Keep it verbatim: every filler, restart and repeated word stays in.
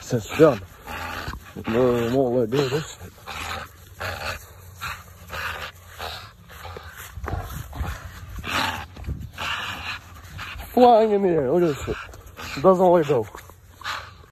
since it's done. No, won't let go of this shit. Flying in the air, look at this shit. It doesn't let go.